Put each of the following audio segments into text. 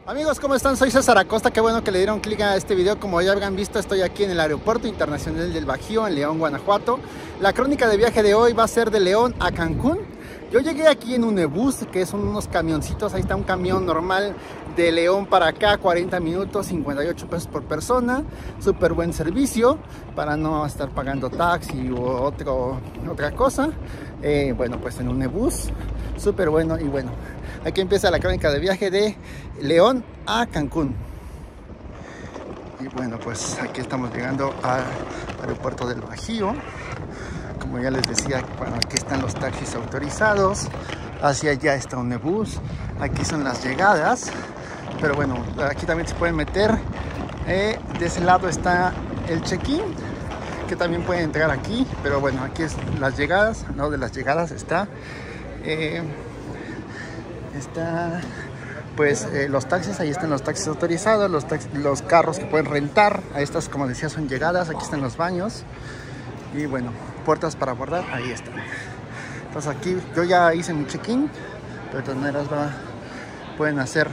Amigos, ¿cómo están? Soy César Acosta, qué bueno que le dieron clic a este video. Como ya habrán visto, estoy aquí en el Aeropuerto Internacional del Bajío, en León, Guanajuato. La crónica de viaje de hoy va a ser de León a Cancún. Yo llegué aquí en un ebús, que son unos camioncitos. Ahí está un camión normal de León para acá, 40 minutos, 58 pesos por persona. Súper buen servicio para no estar pagando taxi u otra cosa. Bueno, pues en un ebús, súper bueno. Y bueno, aquí empieza la crónica de viaje de León a Cancún. Y bueno, pues aquí estamos llegando al aeropuerto del Bajío. Como ya les decía, bueno, aquí están los taxis autorizados. Hacia allá está un ebús. Aquí son las llegadas. Pero bueno, aquí también se pueden meter. De ese lado está el check-in, que también pueden entrar aquí. Pero bueno, aquí es las llegadas. No, de las llegadas está pues los taxis. Ahí están los taxis autorizados, los carros que pueden rentar. Ahí estas, como decía, son llegadas. Aquí están los baños y bueno, puertas para abordar, ahí están. Entonces aquí yo ya hice mi check-in, pero de todas maneras pueden hacer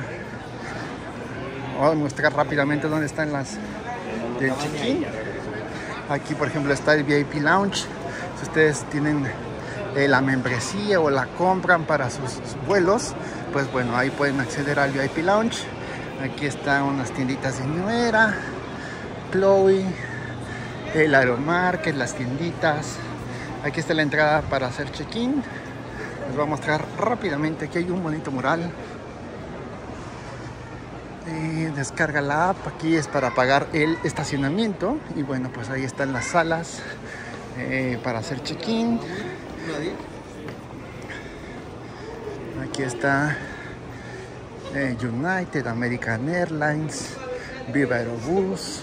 o mostrar rápidamente dónde están las del check-in. Aquí por ejemplo está el VIP Lounge. Si ustedes tienen la membresía o la compran para sus vuelos, pues bueno, ahí pueden acceder al VIP Lounge. Aquí están unas tienditas de New Era, Chloe, el Aeromarket, las tienditas. Aquí está la entrada para hacer check-in. Les voy a mostrar rápidamente. Aquí hay un bonito mural. Descarga la app. Aquí es para pagar el estacionamiento. Y bueno, pues ahí están las salas para hacer check-in. Aquí está United, American Airlines, Viva Aerobús.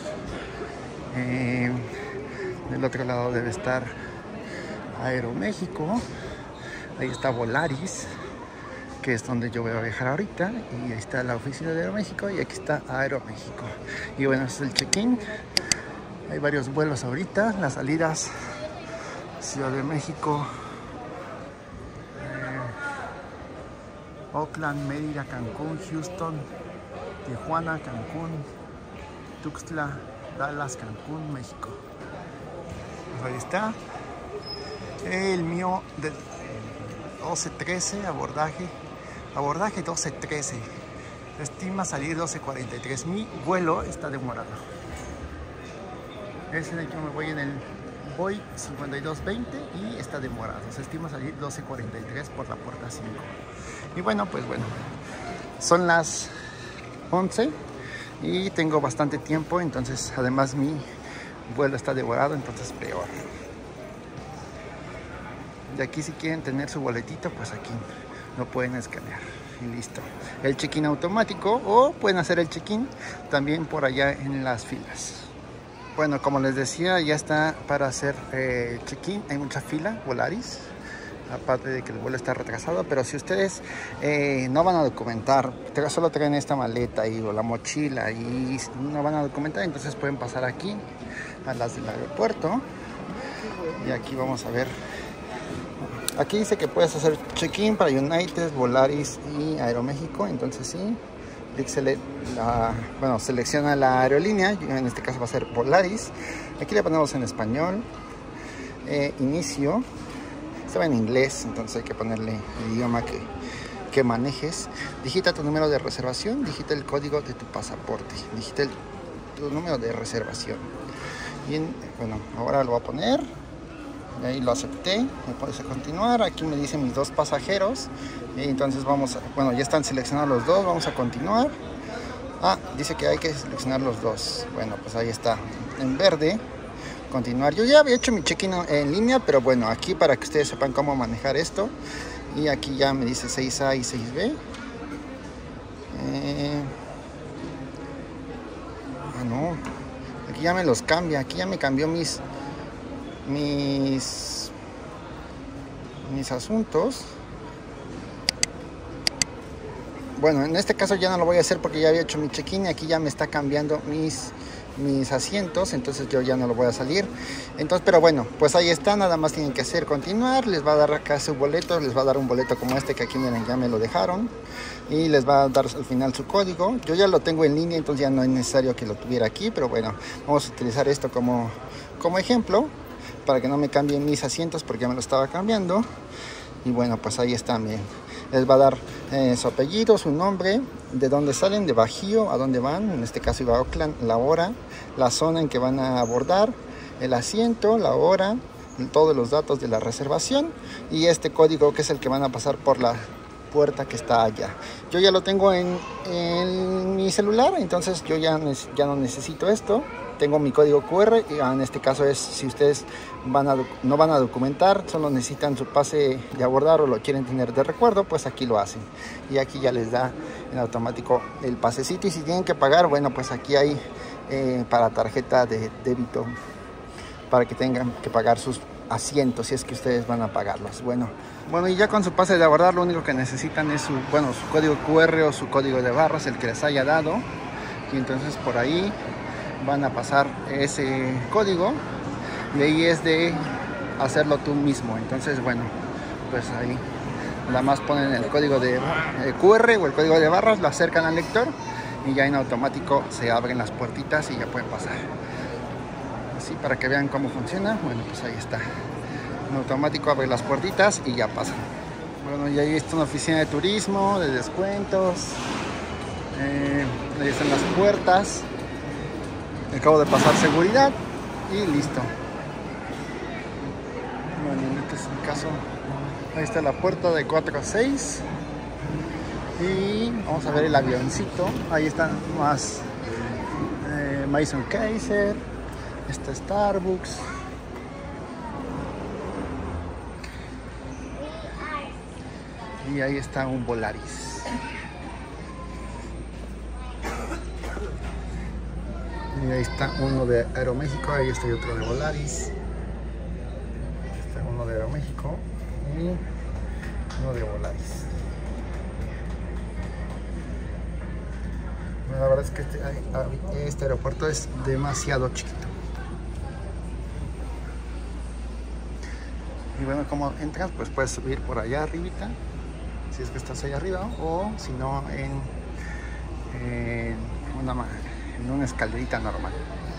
Del otro lado debe estar Aeroméxico. Ahí está Volaris, que es donde yo voy a viajar ahorita. Y ahí está la oficina de Aeroméxico. Y aquí está Aeroméxico. Y bueno, este es el check-in. Hay varios vuelos ahorita. Las salidas: Ciudad de México, Oakland, Mérida, Cancún, Houston, Tijuana, Cancún, Tuxtla, Dallas, Cancún, México. Pues ahí está. El mío del 12:13, abordaje 12:13. Se estima salir 12:43. Mi vuelo está demorado. Es en el que me voy en el Boeing 5220 y está demorado. Se estima salir 12:43 por la puerta 5. Y bueno, pues bueno, son las 11 y tengo bastante tiempo, entonces además mi vuelo está devorado, entonces peor. De aquí, si quieren tener su boletito, pues aquí lo pueden escanear y listo. El check-in automático, o pueden hacer el check-in también por allá en las filas. Bueno, como les decía, ya está para hacer check-in. Hay mucha fila, Volaris, aparte de que el vuelo está retrasado. Pero si ustedes no van a documentar, solo traen esta maleta o la mochila y no van a documentar, entonces pueden pasar aquí a las del aeropuerto. Y aquí vamos a ver. Aquí dice que puedes hacer check-in para United, Volaris y Aeroméxico. Entonces sí, selecciona la aerolínea. En este caso va a ser Volaris. Aquí le ponemos en español. Inicio. Estaba en inglés, entonces hay que ponerle el idioma que manejes. Digita tu número de reservación. Digita el código de tu pasaporte. Digita tu número de reservación. Bien, bueno, ahora lo voy a poner. Y ahí lo acepté. Me puedes continuar. Aquí me dicen mis dos pasajeros. Y entonces ya están seleccionados los dos. Vamos a continuar. Dice que hay que seleccionar los dos. Bueno, pues ahí está en verde. Continuar. Yo ya había hecho mi check-in en línea, pero bueno, aquí para que ustedes sepan cómo manejar esto. Y aquí ya me dice 6A y 6B. No, aquí ya me los cambia. Aquí ya me cambió mis asuntos. Bueno, en este caso ya no lo voy a hacer porque ya había hecho mi check-in y aquí ya me está cambiando mis asientos, entonces yo ya no lo voy a salir. Entonces, pero bueno, pues ahí está, nada más tienen que hacer continuar. Les va a dar acá su boleto, les va a dar un boleto como este que aquí miren, ya me lo dejaron, y les va a dar al final su código. Yo ya lo tengo en línea, entonces ya no es necesario que lo tuviera aquí, pero bueno, vamos a utilizar esto como ejemplo para que no me cambien mis asientos, porque ya me lo estaba cambiando. Y bueno, pues ahí está, miren. Les va a dar su apellido, su nombre, de dónde salen, de Bajío, a dónde van, en este caso iba a Oakland, la hora, la zona en que van a abordar, el asiento, la hora, todos los datos de la reservación y este código que es el que van a pasar por la puerta que está allá. Yo ya lo tengo en mi celular, entonces yo ya no necesito esto. Tengo mi código QR y en este caso es si ustedes no van a documentar, solo necesitan su pase de abordar o lo quieren tener de recuerdo, pues aquí lo hacen. Y aquí ya les da en automático el pasecito. Y si tienen que pagar, bueno, pues aquí hay para tarjeta de débito para que tengan que pagar sus asientos si es que ustedes van a pagarlos. Bueno, y ya con su pase de abordar lo único que necesitan es su código QR o su código de barras, el que les haya dado. Y entonces por ahí van a pasar ese código y ahí es de hacerlo tú mismo. Entonces bueno, pues ahí nada más ponen el código de QR o el código de barras, lo acercan al lector y ya en automático se abren las puertitas y ya pueden pasar. Así para que vean cómo funciona. Bueno, pues ahí está, en automático abre las puertitas y ya pasan. Bueno, y ahí está una oficina de turismo, de descuentos. Ahí están las puertas. Acabo de pasar seguridad y listo. Bueno, en este caso, ahí está la puerta de 4 a 6. Y vamos a ver el avioncito. Ahí están más Mason Kaiser. Está Starbucks. Y ahí está un Volaris. Y ahí está uno de Aeroméxico, ahí está otro de Volaris. Está uno de Aeroméxico y uno de Volaris. Bueno, la verdad es que este aeropuerto es demasiado chiquito. Y bueno, como entras, pues puedes subir por allá arribita, si es que estás allá arriba, o si no en una escalerita normal.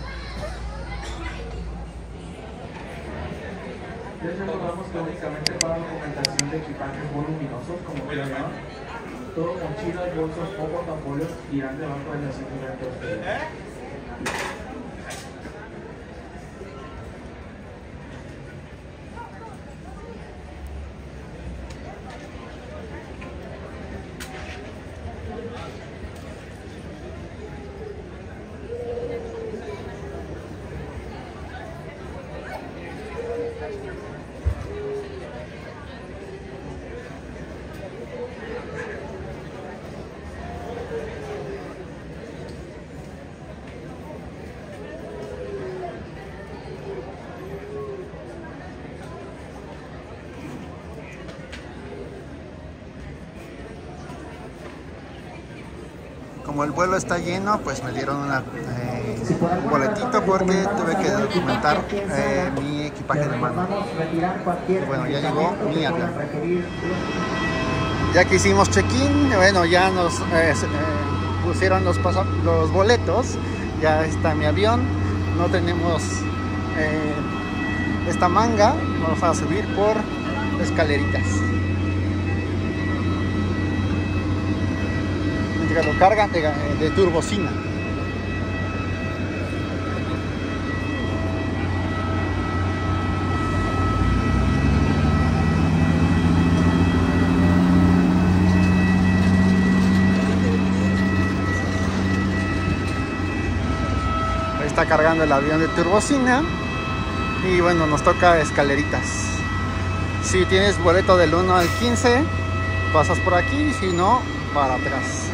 Les recordamos que únicamente para documentación de equipajes voluminosos como cargador, todo mochilas, bolsos o portafolios irán debajo del asiento de ustedes. Como el vuelo está lleno, pues me dieron un boletito porque tuve que documentar mi equipaje de mano. Y bueno, ya llegó mi avión. Ya que hicimos check-in, bueno, ya nos pusieron los boletos. Ya está mi avión. No tenemos esta manga. Vamos a subir por escaleritas. Lo cargan de turbocina. Ahí está cargando el avión de turbocina y bueno, nos toca escaleritas. Si tienes boleto del 1 al 15, pasas por aquí, si no, para atrás.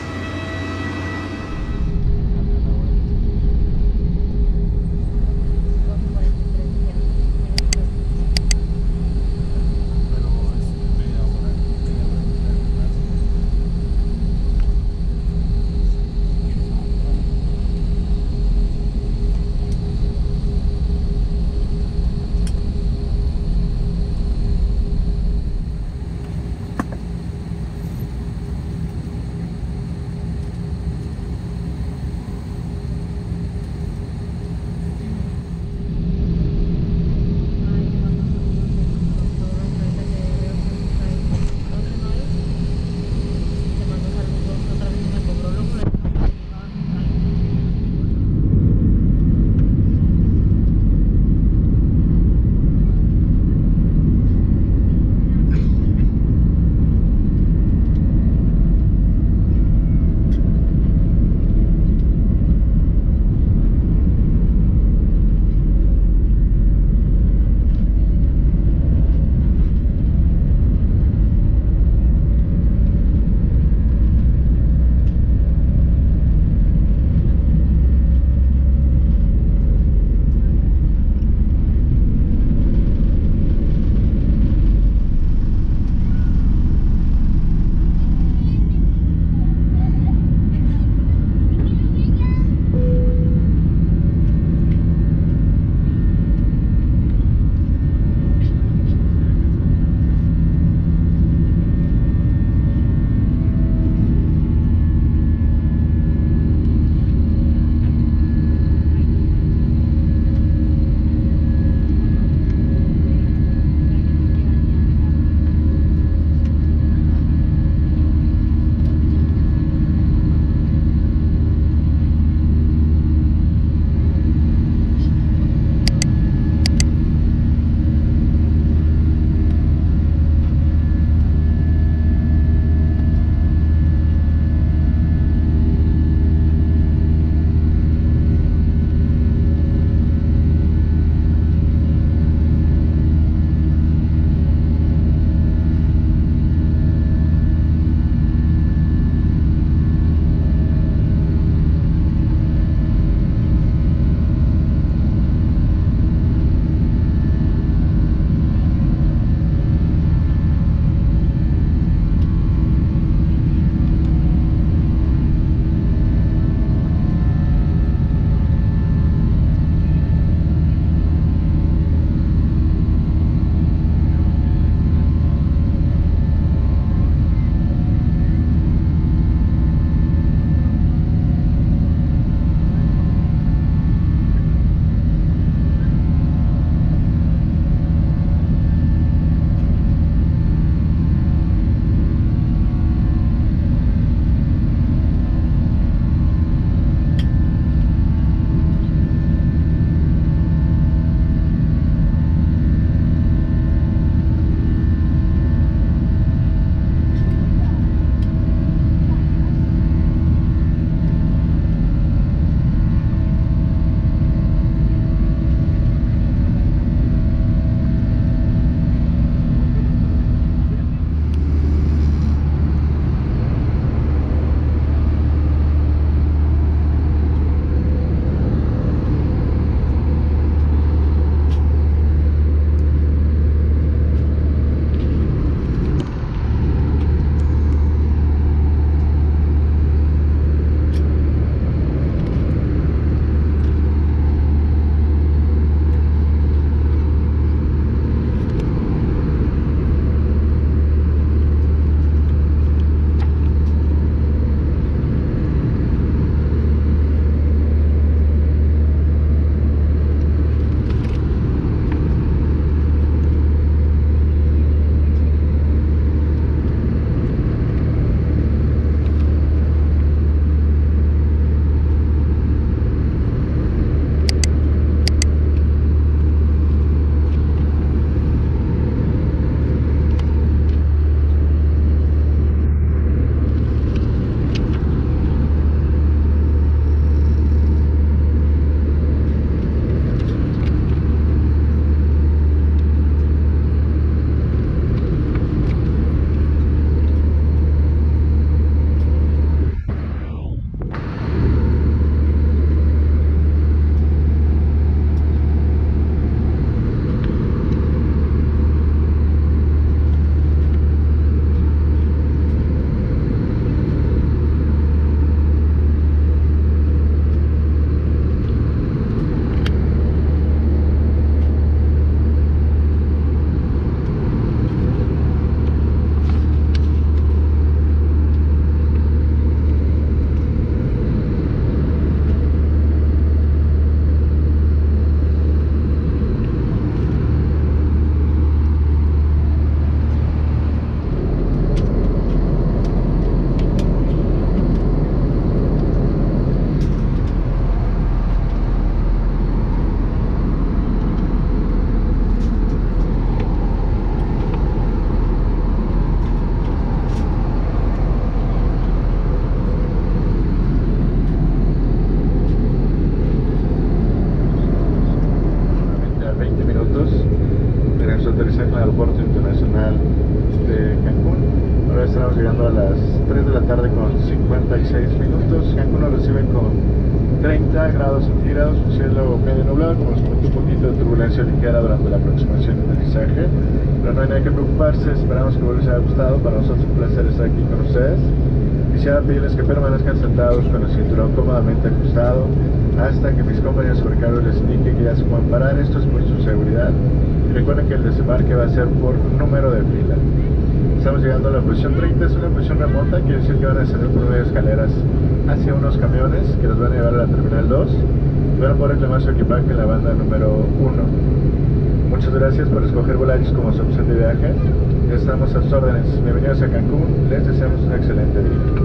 56 minutos. Cancún nos recibe con 30 grados centígrados, un cielo medio nublado, como nos comentó, un poquito de turbulencia ligera durante la aproximación y aterrizaje, pero no hay nada que preocuparse. Esperamos que les haya gustado. Para nosotros es un placer estar aquí con ustedes. Quisiera pedirles que permanezcan sentados con el cinturón cómodamente ajustado hasta que mis compañeros supercargos les indiquen que ya se pueden parar. Esto es por su seguridad. Y recuerden que el desembarque va a ser por número de fila. Estamos llegando a la posición 30, es una posición remota, quiere decir que van a descender por medio de escaleras hacia unos camiones que los van a llevar a la terminal 2 y van a poder reclamar su equipaje en la banda número 1. Muchas gracias por escoger Volaris como su opción de viaje. Estamos a sus órdenes. Bienvenidos a Cancún, les deseamos un excelente día.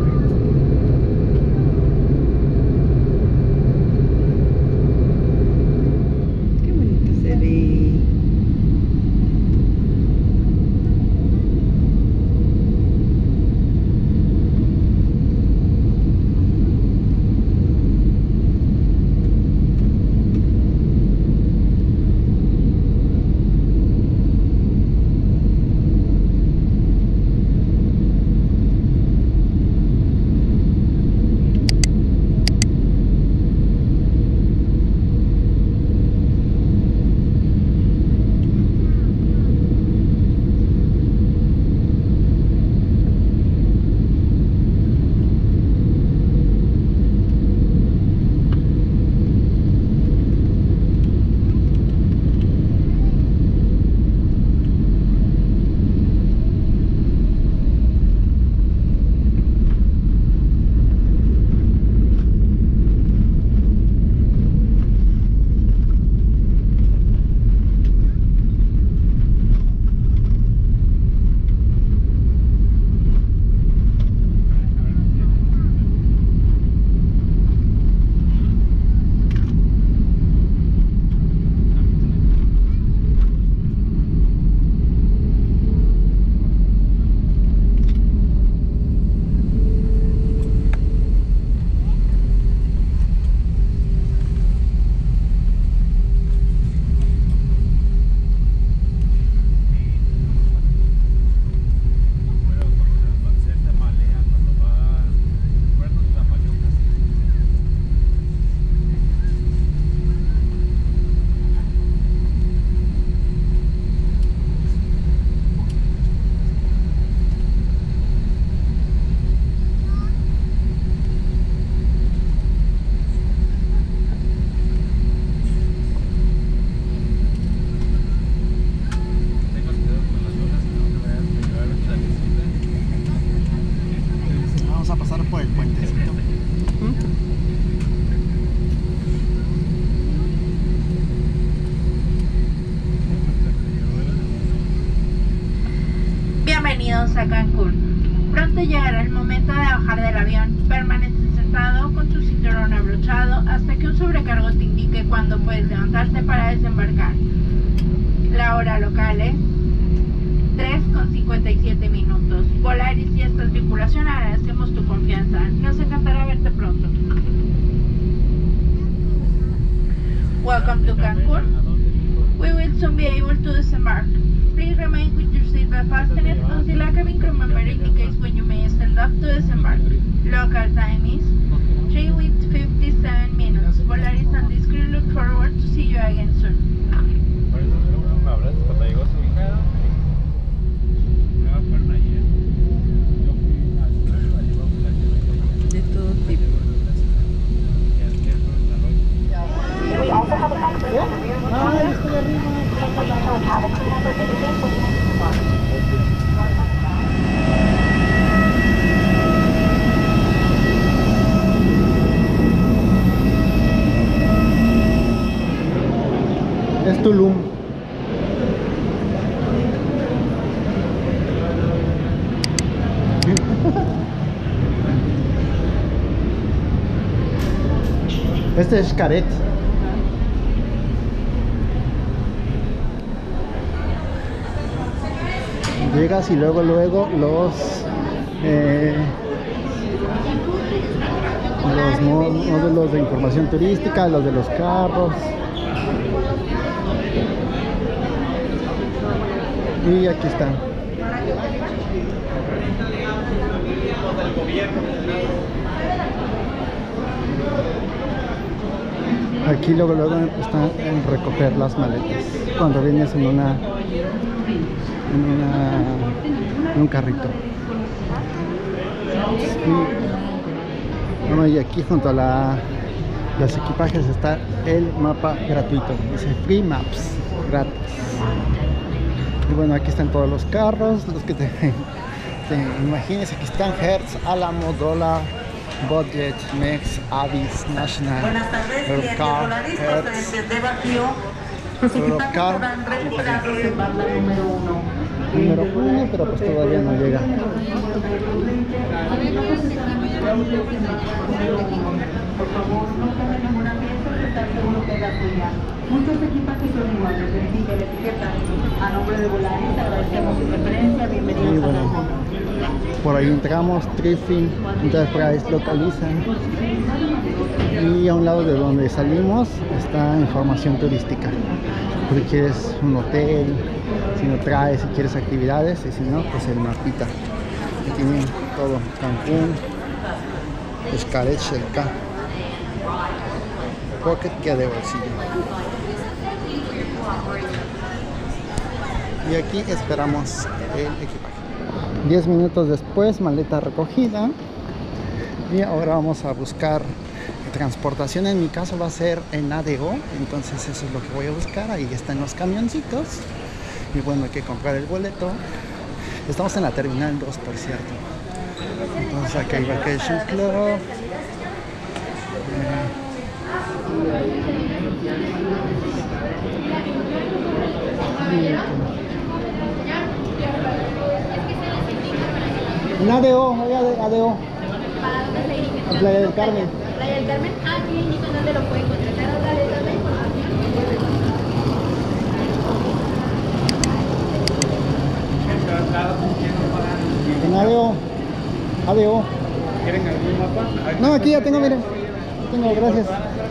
Bienvenidos a Cancún. Pronto llegará el momento de bajar del avión. Permanece sentado con tu cinturón abrochado hasta que un sobrecargo te indique cuándo puedes levantarte para desembarcar. La hora local es 3:57 minutos. Volaris y esta tripulación agradecemos tu confianza. Nos encantará verte pronto. Welcome to Cancún. We will soon be able to disembark. Please remain with your seatbelt fastened until a cabin crew member indicates when you may stand up to disembark. Local time is 3:57 minutes. Volaris and this crew look forward to see you again soon. De todo tipo. Es Tulum. Este es Xcaret. Llegas y luego los módulos de información turística, los de los carros. Y aquí está. Aquí luego están en recoger las maletas cuando vienes en un carrito. Bueno, y aquí junto a los equipajes está el mapa gratuito, dice Free Maps, gratis. Y bueno, aquí están todos los carros, los que te imagines. Aquí están Hertz, Alamo, Dollar, Budget, Mex, Avis, National, Buenas tardes, Europcar, Hertz, de Bajío. Los equipajes serán retirados en banda número 1. pero pues todavía no llega. Por favor, no tome ninguna pieza que está seguro que es la suya. Muchos equipajes son iguales, verifique la etiqueta. A nombre de Volaris agradecemos su preferencia. Bienvenidos a Cancún. Por ahí entramos, Thrifting, Enterprise, Localizan. Y a un lado de donde salimos está información turística. Si quieres un hotel, si no traes, si quieres actividades, y si no, pues el mapita. Aquí tienen todo, Cancún, Xcaret, Xel-Ca, Pocket, guía de bolsillo. Y aquí esperamos el equipaje. 10 minutos después, maleta recogida. Y ahora vamos a buscar transportación. En mi caso va a ser en ADO, entonces eso es lo que voy a buscar. Ahí están los camioncitos. Y bueno, hay que comprar el boleto. Estamos en la Terminal 2, por cierto. Entonces aquí hay Vacation Club. En ADO, ADO. A Playa del Carmen. Playa del Carmen, aquí indican dónde lo pueden contratar. Ahora les doy la información. En ADO. ADO. ¿Quieren algún mapa? No, aquí ya tengo, miren. Tengo, gracias.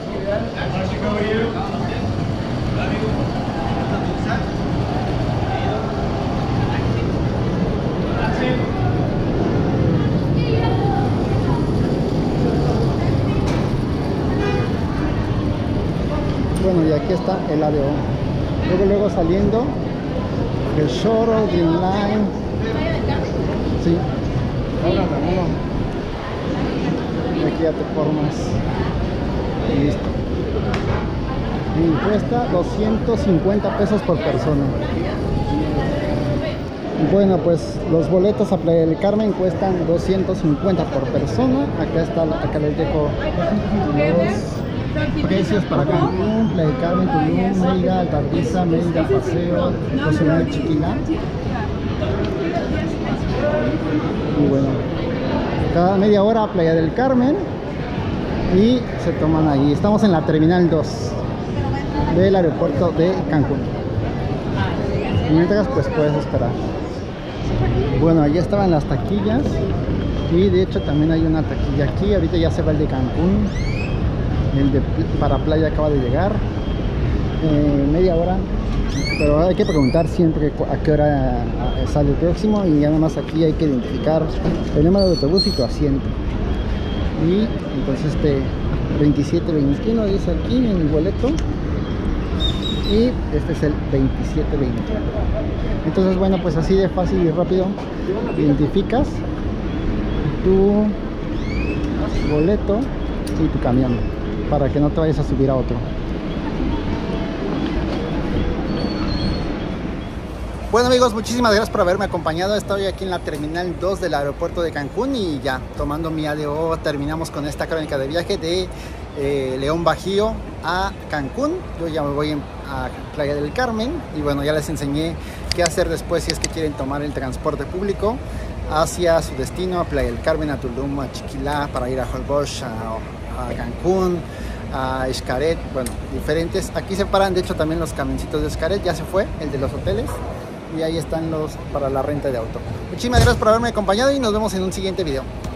Bueno, y aquí está el ADO. Luego saliendo el Shoro, Green Line. Sí. Y aquí ya te formas. Y listo. Y cuesta 250 pesos por persona. Bueno, pues los boletos a Playa del Carmen cuestan 250 por persona. Acá les dejo los precios para Cancún, Playa del Carmen, Tulum, Mérida, Altarriza, Mérida, Paseo, Cozumel, Chiquilá. Y bueno, cada media hora Playa del Carmen y se toman ahí. Estamos en la Terminal 2 del aeropuerto de Cancún. Y mientras pues puedes esperar. Bueno, allí estaban las taquillas y de hecho también hay una taquilla aquí. Ahorita ya se va el de Cancún. El de para playa acaba de llegar. Media hora. Pero hay que preguntar siempre a qué hora sale el próximo. Y además aquí hay que identificar el número de autobús y tu asiento. Y entonces 2721 dice aquí en el boleto. Y este es el 2721. Entonces bueno, pues así de fácil y rápido identificas tu boleto y tu camión para que no te vayas a subir a otro. Bueno amigos, muchísimas gracias por haberme acompañado. Estoy aquí en la Terminal 2 del aeropuerto de Cancún y ya tomando mi ADO terminamos con esta crónica de viaje de León Bajío a Cancún. Yo ya me voy a Playa del Carmen y bueno, ya les enseñé qué hacer después si es que quieren tomar el transporte público hacia su destino, a Playa del Carmen, a Tulum, a Chiquilá, para ir a Holbox, a Cancún, a Xcaret, bueno, diferentes. Aquí se paran de hecho también los camioncitos de Xcaret, ya se fue el de los hoteles y ahí están los para la renta de auto. Muchísimas gracias por haberme acompañado y nos vemos en un siguiente video.